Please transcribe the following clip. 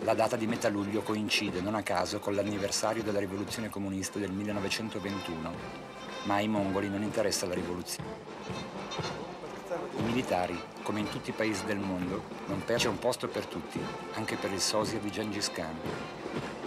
La data di metà luglio coincide, non a caso, con l'anniversario della rivoluzione comunista del 1921, ma ai mongoli non interessa la rivoluzione. I militari, come in tutti i paesi del mondo, non c'è un posto per tutti, anche per il sosia di Gengis Khan.